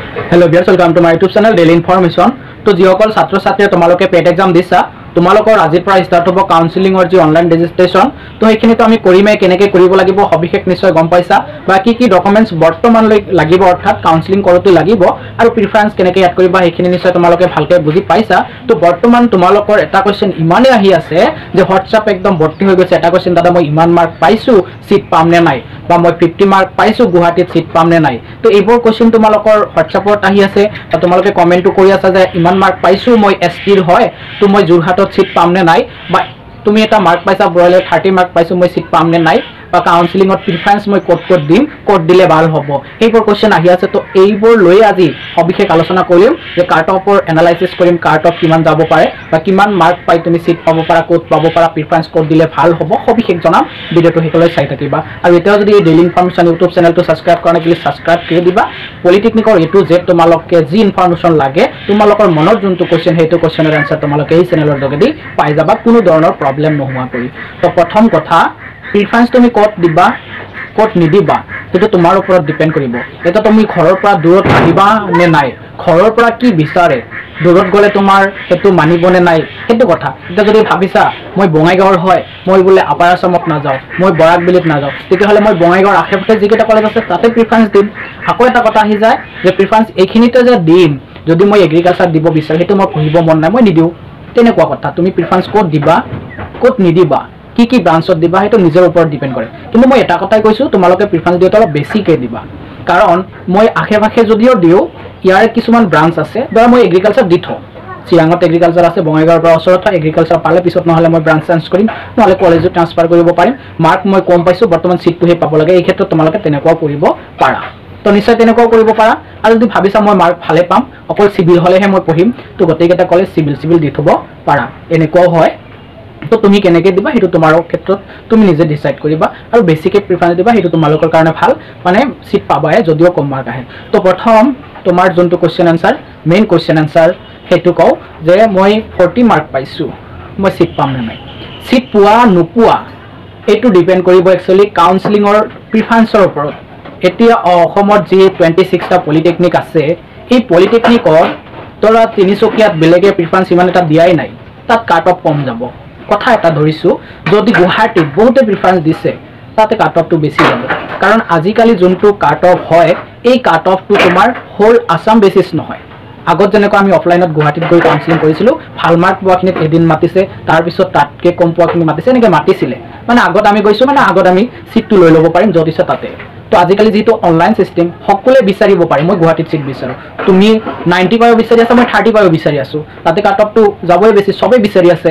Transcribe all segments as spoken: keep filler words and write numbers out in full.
Hello viewers, welcome to my YouTube channel Daily Information. तो जिসকল ছাত্ৰ ছাত্ৰীয়ে তোমালোকে পেট এক্সাম দিছা তোমালোকৰ আজিৰ পৰা ষ্টাৰ্ট হ'ব কাউন্সেলিংৰ যি অনলাইন ৰেজিষ্ট্ৰেচন তো এইখিনি তো আমি কৰিমে কেনেকৈ কৰিব লাগিব সবিশেষ নিশ্চয় গম পাইছা বা কি কি ডকুমেন্টছ বৰ্তমান লাগিব অৰ্থাৎ কাউন্সেলিং কৰোতে লাগিব আৰু প্ৰিফাৰেন্স কেনেকৈ এড কৰিবা এইখিনি নিশ্চয় তোমালোকে ভালকৈ বুজি পাইছা তো বৰ্তমান তোমালোকৰ এটা কোৱেশ্চন ইমানে আহি আছে যে হোৱাটছআপ একদম ভৰ্তি হৈ গৈছে এটা কোৱেশ্চন দাদা মই ইমান মাৰ্ক পাইছো সিট পাম নে নাই বা মই fifty মাৰ্ক পাইছো গুৱাহাটীত সিট পাম নে নাই তো এইবোৰ কোৱেশ্চন তোমালোকৰ হোৱাটছআপত আহি আছে তো তোমালোকে কমেন্টটো কৰি আছা যে ইমান মাৰ্ক পাইছো মই এসটিৰ হয় তো মই জুৰহাটত সিট পাম নে নাই বা তুমি এটা মাৰ্ক পাইছা ব্ৰইলাৰ thirty মাৰ্ক পাইছো মই সিট পাম নে নাই বা কাউন্সেলিংত প্ৰিফাৰেন্স মই কোড কোড দিম কোড দিলে ভাল হ'ব এইবোৰ কোৱেশ্চন আহি আছে তো এইবোৰ লৈ আজি সবিশেষ আলোচনা কৰিম যে কাট অফৰ এনালাইসিস কৰিম কাট অফ কিমান যাব পাৰে বা কিমান মাৰ্ক পাই তুমি সিট পাব পাৰা কোড পাব পাৰা প্ৰিফাৰেন্স কোড দিলে ভাল হ'ব সবিশেষ জনাম ভিডিওটো হেকলৈ চাই থাকিবা আৰু এতিয়া যদি এই ডেইলি ইনফৰমেশন ইউটিউব চেনেলটো সাবস্ক্ৰাইব কৰা নাই প্লিজ সাবস্ক্ৰাইব কৰি দিবা পলিটেকনিকৰ এটু জেড তোমালোকে যি ইনফৰমেশন লাগে তোমালোকৰ মনৰ যোনটো কোৱেশ্চন হেতু কোৱেশ্চনৰ আনসাৰ তোমালোকে এই চেনেলৰ যোগেদি পাই যাবা কোনো ধৰণৰ প্ৰবলেম নোহোৱা কৰি তো প্ৰথম কথা প্ৰিফাৰেন্স তুমি কোড দিবা কোড নিদিবা সেইটো তোমাৰ ওপৰত ডিপেন্ড কৰিব এটা তুমি ঘৰৰ পৰা দূৰত আহিবা নে নাই ঘৰৰ পৰা কি বিচাৰে দূৰত গলে তোমাৰ হেতু মানিবনে নাই হেতু কথা এটা যদি ভাবিছা মই বঙাইগাঁৱৰ হয় মই বলে আপাৰ আসামত না যাও মই বৰাকবিলিত না যাও তেতিয়া হলে মই বঙাইগাঁৱৰ আশেপাশে যিকেইটা কলেজ আছে তাতে প্ৰিফাৰেন্স দিম আকৌ এটা কথা আহি যায় যে প্ৰিফাৰেন্স এইখিনিতে যে দিম যদি মই এগ্ৰিকালচাৰ দিব বিচাৰো হেতু মই পঢ়িব মন নাই মই নিদিও তেনেকুৱা কথা তুমি প্ৰিফাৰেন্স কোড দিবা কোড নিদিবা কি কি ব্ৰাঞ্চত দিবা হেতু নিজৰ ওপৰত ডিপেন্ড কৰে কিন্তু মই এটা কথাই কৈছো তোমালোকে প্ৰিফাৰেন্স দিওতে অলপ বেছিকে দিবা কাৰণ মই আশেপাশে যদিও দিও ইয়াৰ কিছুমান ব্ৰাঞ্চ আছে ধৰা মই এগ্ৰিকালচাৰ দি থ চিৰাঙত এগ্ৰিকালচাৰ আছে বঙাইগাঁৱৰ পৰা ওচৰত এগ্ৰিকালচাৰ পালে পিছত নহলে মই ব্ৰাঞ্চ চেঞ্জ কৰিম নহলে কলেজত ট্ৰান্সফাৰ কৰিব পাৰিম মাৰ্ক মই কম পাইছো বৰ্তমান সিটটোহে পাব লাগে এই ক্ষেত্ৰত তোমালোকে তেনেকুৱা কৰিব পাৰা তো নিশ্চয় তেনেকুৱা কৰিব পাৰা আৰু যদি ভাবিছা মই মাৰ্ক ভালে পাম অকল সিভিল হলেহে মই পঢ়িম তো গোটেইকেইটা কলেজ সিভিল সিভিল দি থব পাৰা এনেকুৱাও হয় তো তুমি কেনেকৈ দিবা হেতু তোমাৰ ক্ষেত্ৰত তুমি নিজে ডিসাইড কৰিবা আৰু বেছিকে প্ৰিফাৰেন্স দিবা হেতু তোমালোকৰ কাৰণে ভাল মানে সিট পাবায়ে যদিও কম মাৰ্ক আহে তো প্ৰথম তোমাৰ যোনটো question answer main question answer হেতু কও যে মই forty মাৰ্ক পাইছো মই সিট পাম নে নাই সিট পোৱা নোপোৱা এটো ডিপেন্ড কৰিব একচুয়ালি কাউন্সেলিংৰ প্ৰিফাৰেন্সৰ ওপৰত এতিয়া অসমত যি twenty-six টা পলিটেকনিক আছে এই পলিটেকনিকৰ তোৰা তিনিচুকীয়াত বেলেগে প্ৰিফাৰেন্স ইমান এটা দিয়াই নাই তাত কাট অফ কম যাব কথা এটা ধৰিছো যদি গুৱাহাটীত বহুতে প্ৰিফাৰেন্স দিছে তাতে কাট অফটো বেছি যাব কাৰণ আজিকালি যোনটো কাট অফ হয় এই কাট অফটো তোমাৰ হোল আসাম বেসিস নহয় আগত যেনেকৈ আমি অফলাইনত গুৱাহাটীত গৈ কাউন্সেলিং কৰিছিলো ভাল মাৰ্ক পোৱাখিনিত এদিন মাতিছে তাৰ পিছত তাতকে কম পোৱাখিনি মাতিছে এনেকৈ মাতিছিলে মানে আগত আমি গৈছো মানে আগত আমি সিটটো লৈ ল'ব পাৰিম যদি ইচ্ছা তাতে তো আজিকালি যেটো অনলাইন সিস্টেম সকলে বিচাৰিব পাৰে মই গুৱাহাটীত সিট বিচাৰো তুমি ninety পাব বিচাৰি আছা মই thirty পাব বিচাৰি আছো তাতে কাট অফটো যাবই বেছি সবে বিচাৰি আছে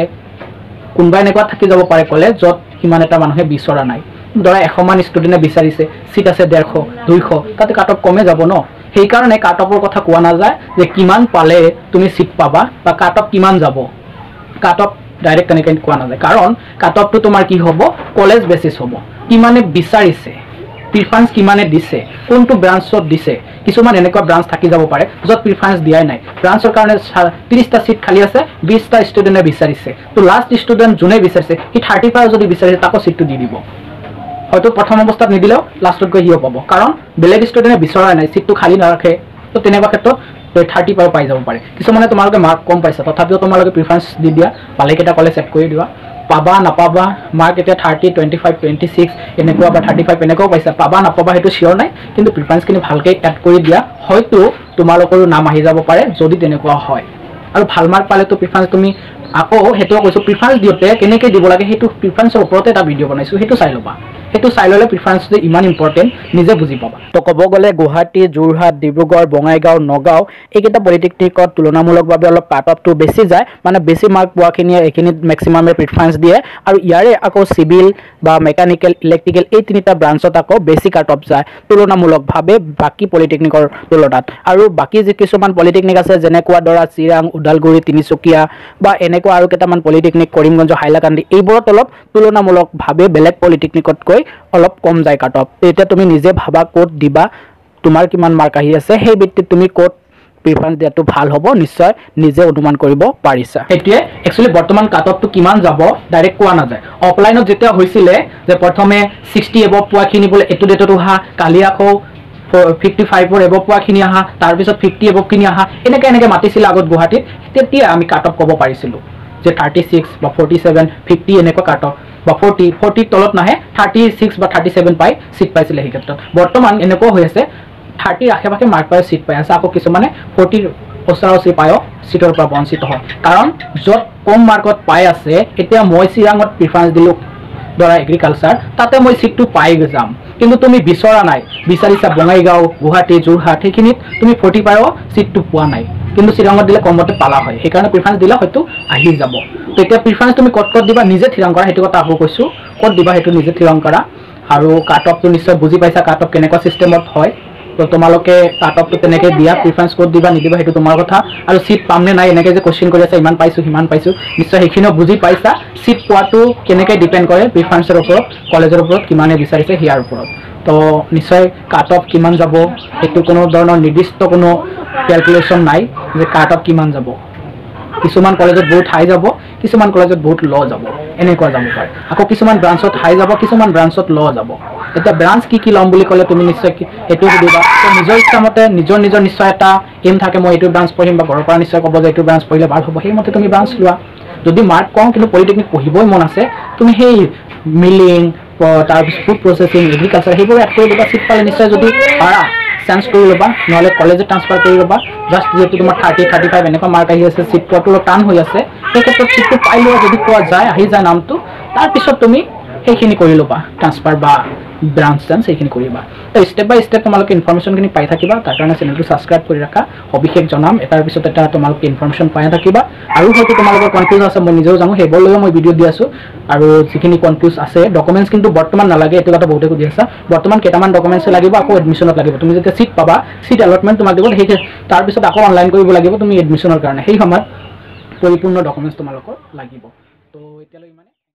কোনবা এনেকুৱা থাকি যাব পাৰে কলেজ যত হিমান এটা মানুহে বিচৰা নাই ধৰা one hundred মান ষ্টুডেন্টে বিচাৰিছে সিট আছে one fifty two hundred তাতে কাট অফ কমে যাব ন সেই কাৰণে কাট অফৰ কথা কোৱা না যায় যে কিমান পালে তুমি সিট পাবা বা কাট অফ কিমান যাব কাট অফ ডাইৰেক্ট কেনেকৈ কোৱা না যায় কাৰণ কাট অফটো তোমাৰ কি হ'ব কলেজ বেসিস হ'ব কিমানে বিচাৰিছে প্ৰিফাৰেন্স কিমানে দিছে কোনটো ব্ৰাঞ্চত দিছে কিছুমান এনেকুৱা ব্ৰাঞ্চ থাকি যাব পাৰে যত প্ৰিফাৰেন্স দিয়াই নাই ব্ৰাঞ্চৰ কাৰণে thirty টা সিট খালি আছে twenty টা ষ্টুডেন্টে বিচাৰিছে তো লাষ্ট ষ্টুডেন্ট জুনে বিচাৰিছে কি thirty-five যদি বিচাৰিছে তাকো সিটটো দি দিব হয়তো প্ৰথম অৱস্থাত নিদিলেও লাষ্টত গৈ হিও পাব কাৰণ বেলেগ ষ্টুডেন্টে বিচৰা নাই সিটটো খালি নাৰাখে তো তেনেকুৱা ক্ষেত্ৰত thirty পাব পাই যাব পাৰে কিছুমানে তোমালোকে মাৰ্ক কম পাইছা তথাপিও তোমালোকে প্ৰিফাৰেন্স দি দিয়া পালেকেটা কলেজ এড কৰি দিবা পাবা নাপাবা মাৰ্ক এতিয়া thirty twenty-five twenty-six এনেকুৱা বা thirty-five এনেকুৱা পাইছা পাবা নাপাবা হেতু শিওৰ নাই কিন্তু প্ৰিফাৰেন্স কিনি ভালকৈ এড কৰি দিয়া হয়তো তোমালোকৰ নাম আহি যাব পাৰে যদি তেনেকুৱা হয় আৰু ভাল মাৰ্ক পালে তো প্ৰিফাৰেন্স তুমি আকৌ হেতু কৈছো প্ৰিফাৰেন্স দিওতে কেনেকৈ দিব লাগে হেতু প্ৰিফাৰেন্সৰ ওপৰত এটা ভিডিও বনাইছো হেতু চাই লবা হেতু চাই ললে প্ৰিফাৰেন্স ইমান ইম্পৰ্টেন্ট নিজে বুজি পাবা তো কব গলে গুৱাহাটী জুৰহাট ডিব্ৰুগড় বঙাইগাঁও নগাঁও এইকেইটা পলিটেকনিকত তুলনামূলকভাৱে অলপ কাট অফটো বেছি যায় মানে বেছি মাৰ্ক পোৱাখিনিয়ে এইখিনিত মেক্সিমামে প্ৰিফাৰেন্স দিয়ে আৰু ইয়াৰে আকৌ সিভিল বা মেকানিকেল ইলেক্ট্ৰিকেল এই তিনিটা ব্ৰাঞ্চত আকৌ বেছি কাট অফ যায় তুলনামূলকভাৱে বাকি পলিটেকনিকৰ তুলনাত আৰু বাকি যে কিছুমান পলিটেকনিক আছে যেনেকুৱা ধৰা চিৰাং উদালগুৰি তিনিচুকীয়া বা এনেকুৱা আৰু কেইটামান পলিটেকনিক কৰিমগঞ্জ হাইলাকান্দি এইবোৰত অলপ তুলনামূলকভাৱে বেলেগ পলিটেকনিকতকৈ অলপ কম যায় কাট অফ এতিয়া তুমি নিজে ভাবা কোড দিবা তোমাৰ কিমান মাৰ্ক আহি আছে সেই ভিত্তিত তুমি কোড প্ৰিফাৰেন্স দিয়াটো ভাল হ'ব নিশ্চয় নিজে অনুমান কৰিব পাৰিছা এটিয়ে একচুয়ালি বৰ্তমান কাট অফটো কিমান যাব ডাইৰেক্ট কোৱা না যায় অফলাইনত যেতিয়া হৈছিলে যে প্ৰথমে sixty এবভ পোৱাখিনি বলে এটু ডেটত উহা কালি আকৌ ফিফটি ফাইভৰ এব পোৱাখিনি আহা, তাৰপিছত ফিফটি এবখিনি আহা, এনেকৈ এনেকৈ মাতিছিলে আগত গুৱাহাটীত। তেতিয়া আমি কাট অফ ক'ব পাৰিছিলোঁ যে থাৰ্টি ছিক্স বা ফৰ্টি ছেভেন ফিফটি এনেকুৱা কাট অফ বা ফৰ্টি ফৰ্টিৰ তলত নাহে, থাৰ্টি ছিক্স বা থাৰ্টি ছেভেন পাই চিট পাইছিলে। সেই ক্ষেত্ৰত বৰ্তমান এনেকুৱাও হৈ আছে থাৰ্টিৰ আশে পাশে মাৰ্ক পাই চিট পাই আছে, আকৌ কিছুমানে ফৰ্টিৰ ওচৰা ওচৰি পায়ো চিটৰ পৰা বঞ্চিত হয়। কাৰণ য'ত কম মাৰ্কত পাই আছে, এতিয়া মই চিৰাঙত প্ৰিফাৰেঞ্চ দিলোঁ ধৰা এগ্ৰিকালচাৰ, তাতে মই চিটটো পাই যাম, কিন্তু তুমি বিচৰা নাই, বিচাৰিছা বঙাইগাঁও, গুৱাহাটী, যোৰহাট, সেইখিনিত তুমি ফৰ্টি পায়ো চিটটো পোৱা নাই, কিন্তু চিৰাঙত দিলে কমতে পালা হয়। সেইকাৰণে প্ৰিফাৰেঞ্চ দিলে হয়তো আহি যাব। তো এতিয়া প্ৰিফাৰেঞ্চ তুমি ক'ত ক'ত দিবা নিজে থিৰাং কৰা, সেইটো কথা আকৌ কৈছোঁ। ক'ত দিবা সেইটো নিজে থিৰাং কৰা। আৰু কাট অফটো নিশ্চয় বুজি পাইছা, কাট অফ কেনেকুৱা চিষ্টেমত হয়। তো তোমালোকে কাট অফটো তেনেকৈ দিয়া, প্ৰিফাৰেঞ্চ ক'ত দিবা নিদিবা সেইটো তোমাৰ কথা। আৰু চিট পামনে নাই এনেকৈ যে কুৱেশ্যন কৰি আছে, ইমান পাইছোঁ সিমান পাইছোঁ, নিশ্চয় সেইখিনিও বুজি পাইছা। চিট পোৱাটো কেনেকৈ ডিপেণ্ড কৰে প্ৰিফাৰেঞ্চৰ ওপৰত, কলেজৰ ওপৰত কিমানে বিচাৰিছে সেয়াৰ ওপৰত। তো নিশ্চয় কাট অফ কিমান যাব সেইটো কোনো ধৰণৰ নিৰ্দিষ্ট কোনো কেলকুলেশ্যন নাই যে কাট অফ কিমান যাব। কিছুমান কলেজত বহুত হাই যাব, কিছুমান কলেজত বহুত ল' যাব, এনেকুৱা যাব পাৰে। আকৌ কিছুমান ব্ৰাঞ্চত হাই যাব, কিছুমান ব্ৰাঞ্চত ল' যাব। এতিয়া ব্ৰাঞ্চ কি কি ল'ম বুলি ক'লে তুমি নিশ্চয় এইটো সুধিবা। তো নিজৰ ইচ্ছামতে নিজৰ নিজৰ নিশ্চয় এটা এম থাকে, মই এইটো ব্ৰাঞ্চ পঢ়িম, বা ঘৰৰ পৰা নিশ্চয় ক'ব যে এইটো ব্ৰাঞ্চ পঢ়িলে ভাল হ'ব, সেইমতে তুমি ব্ৰাঞ্চ লোৱা। যদি মাৰ্ক কম কিন্তু পলিটেকনিক পঢ়িবই মন আছে, তুমি সেই মিলিং, তাৰপিছত ফুড প্ৰচেছিং, এগ্ৰিকালচাৰ সেইবোৰ এড কৰি ল'বা। চিট পালে নিশ্চয় যদি পাৰা চেঞ্জ কৰি ল'বা, নহ'লে কলেজত ট্ৰান্সফাৰ কৰি ল'বা। জাষ্ট যিহেতু তোমাৰ থাৰ্টি থাৰ্টি ফাইভ এনেকুৱা মাৰ্ক আহি আছে, চিট পোৱাটো অলপ টান হৈ আছে, সেই ক্ষেত্ৰত চিটটো পাই লোৱা। যদি পোৱা যায়, আহি যায় নামটো, তাৰপিছত তুমি সেইখিনি কৰি ল'বা, ট্ৰান্সফাৰ বা ব্ৰাঞ্চ চাঞ্চ সেইখিনি কৰিবা। তো ষ্টেপ বাই ষ্টেপ তোমালোকে ইনফৰ্মেশ্যনখিনি পাই থাকিবা। তাৰ কাৰণে চেনেলটো ছাবস্ক্ৰাইব কৰি ৰাখা, সবিশেষ জনাম এটাৰ পিছত এটা তোমালোকে ইনফৰ্মেশ্যন পাই থাকিবা। আৰু হয়তো তোমালোকৰ কনফিউজ আছে, মই নিজেও জানো, সেইবোৰ লৈও মই ভিডিঅ' দি আছোঁ। আৰু যিখিনি কনফিউজ আছে, ডকুমেণ্টছ কিন্তু বৰ্তমান নালাগে, এইটো কথা বহুতে সুধি আছা। বৰ্তমান কেইটামান ডকুমেণ্টছ লাগিব, আকৌ এডমিশ্যনত লাগিব। তুমি যেতিয়া চিট পাবা, চিট এলটমেণ্ট তোমাক দিব, সেই তাৰপিছত আকৌ অনলাইন কৰিব লাগিব তুমি এডমিশ্যনৰ কাৰণে। সেই সময়ত পৰিপূৰ্ণ ডকুমেণ্টছ তোমালোকৰ লাগিব। তো এতিয়ালৈ ইমানে।